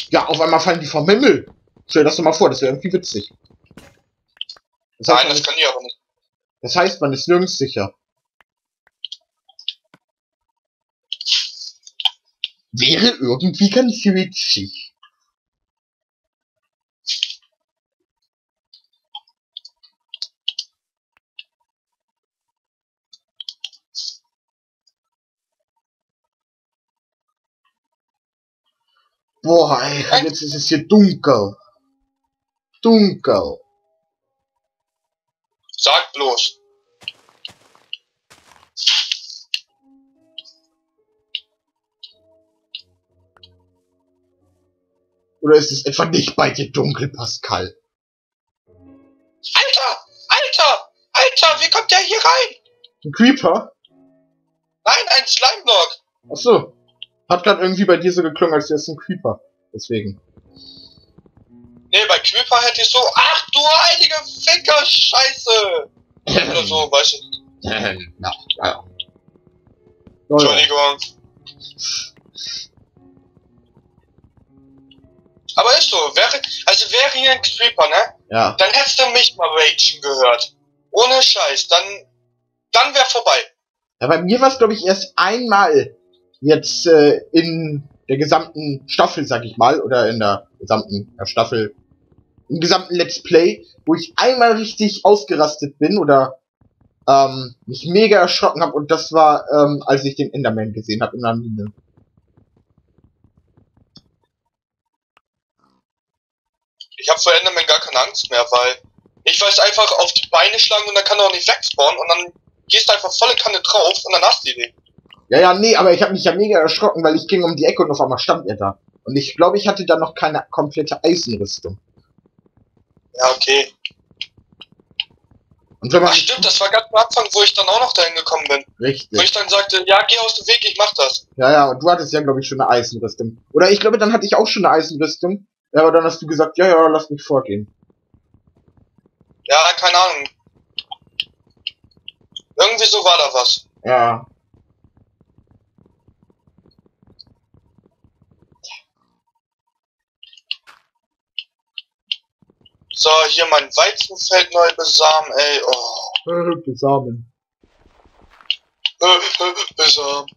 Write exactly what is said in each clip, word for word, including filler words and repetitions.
Ja, auf einmal fallen die vom Himmel. Stell dir das doch mal vor, das wäre irgendwie witzig. Das heißt, Nein, das ist, kann ich aber nicht. das heißt, man ist nirgends sicher. Wäre irgendwie ganz witzig. Boah, ey, und jetzt ist es hier dunkel. Dunkel. Sag bloß. Oder ist es etwa nicht bei dir dunkel, Pascal? Alter! Alter! Alter! Wie kommt der hier rein? Ein Creeper? Nein, ein Slime-Block! Achso. Hat gerade irgendwie bei dir so geklungen, als wäre es ein Creeper. Deswegen. Nee, bei Creeper hätte ich so, ach du heilige Ficker-Scheiße! Oder so, weißt du. Ja, ja, ja. Entschuldigung. Aber ist so, wäre, also wäre hier ein Creeper, ne? Ja. Dann hättest du mich mal ragen gehört. Ohne Scheiß, dann, dann wär vorbei. Ja, bei mir war es, glaube ich, erst einmal jetzt äh, in der gesamten Staffel, sag ich mal, oder in der gesamten ja, Staffel, im gesamten Let's Play, wo ich einmal richtig ausgerastet bin oder ähm, mich mega erschrocken habe, und das war, ähm, als ich den Enderman gesehen habe in der Mine. Ich habe vor Enderman gar keine Angst mehr, weil ich weiß einfach auf die Beine schlagen und dann kann er auch nicht wegspawnen und dann gehst du einfach volle Kanne drauf und dann hast du den. Ja, ja, nee, aber ich habe mich ja mega erschrocken, weil ich ging um die Ecke und auf einmal stand er da. Und ich glaube, ich hatte da noch keine komplette Eisenrüstung. Ja, okay. Und wenn man Ach stimmt, das war ganz am Anfang, wo ich dann auch noch dahin gekommen bin. richtig. Wo ich dann sagte, ja, geh aus dem Weg, ich mach das. Ja, ja, und du hattest ja, glaube ich, schon eine Eisenrüstung. Oder ich glaube, dann hatte ich auch schon eine Eisenrüstung. Ja, aber dann hast du gesagt, ja, ja, lass mich vorgehen. Ja, keine Ahnung. Irgendwie so war da was. Ja. So, hier mein Weizenfeld neu besamen, ey. Oh. Äh, Besamen. Äh, äh, besamen.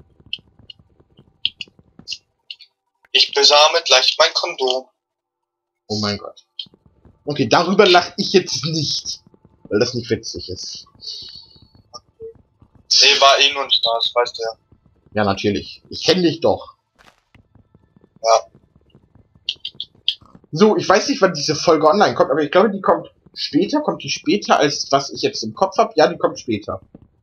Ich besame gleich mein Kondom. Oh mein Gott. Okay, darüber lache ich jetzt nicht. Weil das nicht witzig ist. Nee, war eh nur ein Spaß, weißt du ja. Ja, natürlich. Ich kenne dich doch. Ja. So, ich weiß nicht, wann diese Folge online kommt, aber ich glaube, die kommt später. Kommt die später, als was ich jetzt im Kopf habe? Ja, die kommt später.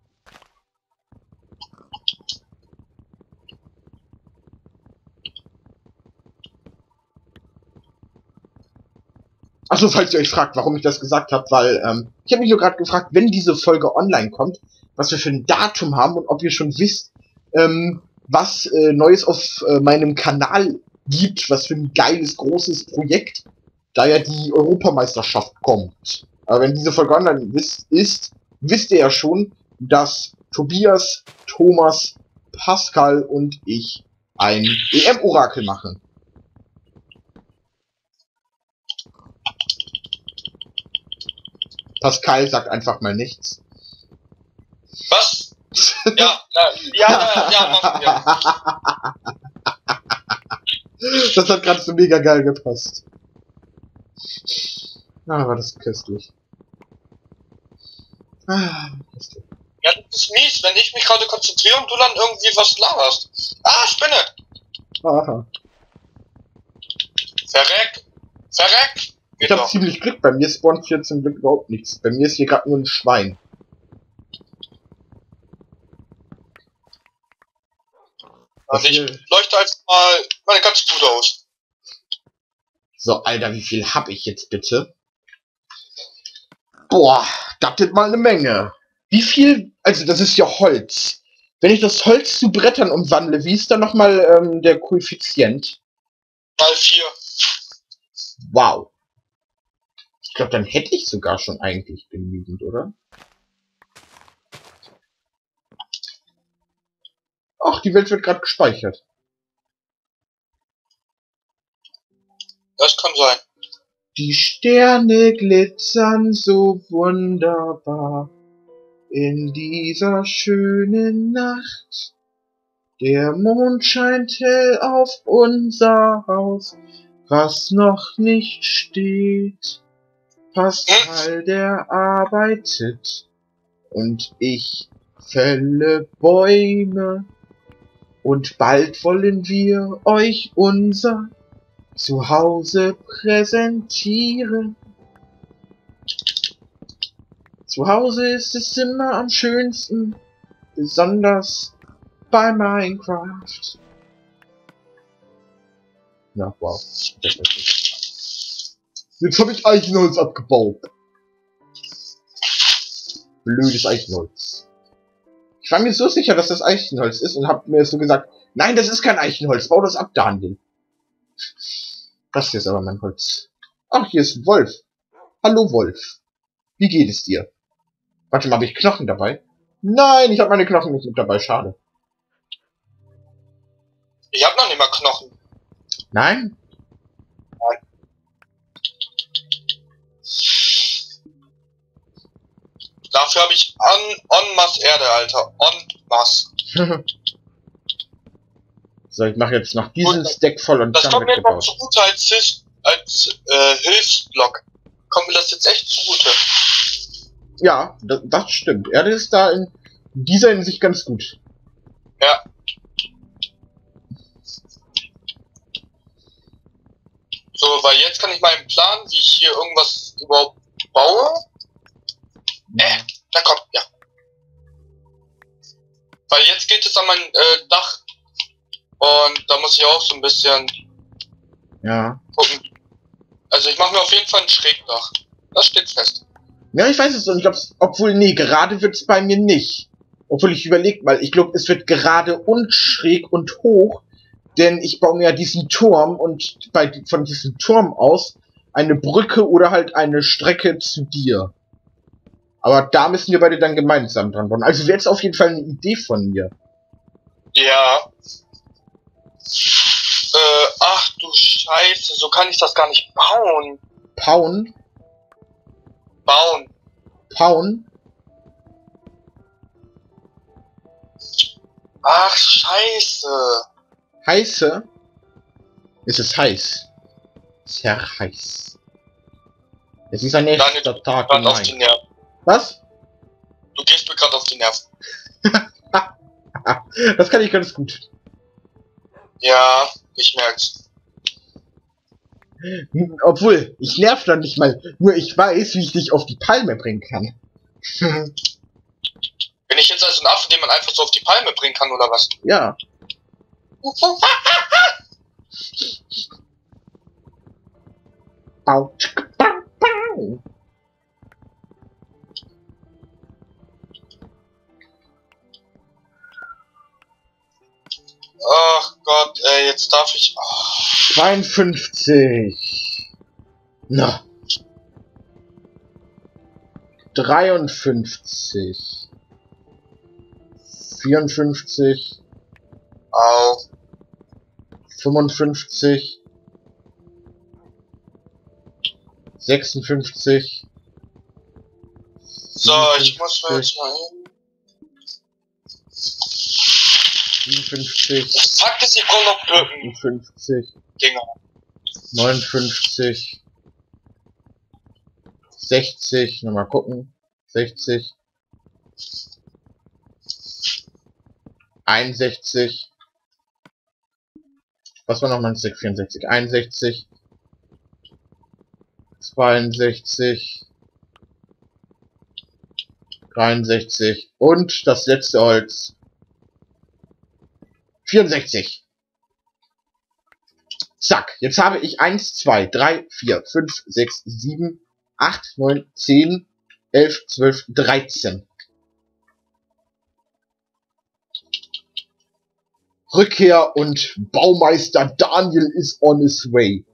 Achso, falls ihr euch fragt, warum ich das gesagt habe, weil ähm, ich habe mich nur gerade gefragt, wenn diese Folge online kommt, was wir für ein Datum haben und ob ihr schon wisst, ähm, was äh, Neues auf äh, meinem Kanal gibt, was für ein geiles, großes Projekt, da ja die Europameisterschaft kommt. Aber wenn diese Folge online ist, ist, wisst ihr ja schon, dass Tobias, Thomas, Pascal und ich ein E M-Orakel machen. Pascal sagt einfach mal nichts. Was? Ja, ja, ja, ja, ja, machen wir. Das hat gerade so mega geil gepasst. Ah, war das köstlich. Ah, köstlich. Ja, das ist mies, wenn ich mich gerade konzentriere und du dann irgendwie was laberst. Ah, Spinne! Aha. Verreck! Verreck! Ich Geht hab doch. ziemlich Glück, bei mir spawnt hier zum Glück überhaupt nichts. Bei mir ist hier gerade nur ein Schwein. Und ich leuchte einfach mal meine ganze Bude aus. So, Alter, wie viel hab ich jetzt bitte? Boah, das ist mal eine Menge. Wie viel, also das ist ja Holz. Wenn ich das Holz zu Brettern umwandle, wie ist da nochmal ähm, der Koeffizient? Mal vier. Wow. Ich glaube, dann hätte ich sogar schon eigentlich genügend, oder? Ach, die Welt wird gerade gespeichert. kann sein. Die Sterne glitzern so wunderbar in dieser schönen Nacht. Der Mond scheint hell auf unser Haus, was noch nicht steht. Pascal, der arbeitet und ich fälle Bäume. Und bald wollen wir euch unser Zuhause präsentieren. Zu Hause ist es immer am schönsten, besonders bei Minecraft. Na, wow. Jetzt habe ich Eichenholz abgebaut. Blödes Eichenholz. Ich war mir so sicher, dass das Eichenholz ist und hab mir so gesagt, nein, das ist kein Eichenholz, bau das ab, Daniel. Das hier ist aber mein Holz. Ach, hier ist ein Wolf. Hallo, Wolf. Wie geht es dir? Warte mal, habe ich Knochen dabei? Nein, ich habe meine Knochen nicht mit dabei, schade. Ich habe noch nicht mal Knochen. Nein? Nein. Dafür habe ich en, en masse Erde, Alter. En masse. So, ich mache jetzt noch diesen Stack voll und das dann kommt wird mir noch gebaut. zugute als, His, als äh, Hilfsblock. Kommt mir das jetzt echt zugute. Ja, das, das stimmt. Erde ist da in dieser Hinsicht ganz gut. Ja. So, weil jetzt kann ich meinen Plan, wie ich hier irgendwas überhaupt baue. Äh, na komm, ja. Weil jetzt geht es an mein äh, Dach. Und da muss ich auch so ein bisschen Ja. gucken. Also ich mache mir auf jeden Fall ein Schrägdach. Das steht fest. Ja, ich weiß es nicht, ob's, obwohl, nee, gerade wird's bei mir nicht. Obwohl ich überlegt mal, ich glaube, es wird gerade und schräg und hoch, denn ich baue mir ja diesen Turm und bei, von diesem Turm aus eine Brücke oder halt eine Strecke zu dir. Aber da müssen wir beide dann gemeinsam dran bauen. Also wäre jetzt auf jeden Fall eine Idee von mir. Ja. Äh, ach du Scheiße, so kann ich das gar nicht bauen. Pauen? Bauen. Pauen? Ach Scheiße. Heiße? Es ist heiß. Sehr heiß. Es ist ein echter Daniel, Tag du im auf die Mai. Nerven. Was? Du gehst mir gerade auf die Nerven. Das kann ich ganz gut. Ja, ich merk's. Obwohl, ich nerv dann nicht mal. Nur ich weiß, wie ich dich auf die Palme bringen kann. Bin ich jetzt also ein Affe, den man einfach so auf die Palme bringen kann, oder was? Ja. Bau. Bau. Bau. Ach Gott, ey, jetzt darf ich... Oh. zweiundfünfzig. Na. dreiundfünfzig. vierundfünfzig. Au. fünfundfünfzig. sechsundfünfzig. So, ich muss mir jetzt mal hin. siebenundfünfzig. Das Fakt ist, ich brauche noch Blöcken. achtundfünfzig. Dinger. neunundfünfzig. sechzig. Nochmal gucken. sechzig. einundsechzig. Was war nochmal ein Stick? vierundsechzig. einundsechzig. zweiundsechzig. dreiundsechzig. Und das letzte Holz. vierundsechzig. Zack. Jetzt habe ich eins, zwei, drei, vier, fünf, sechs, sieben, acht, neun, zehn, elf, zwölf, dreizehn. Rückkehr und Baumeister Daniel is on his way.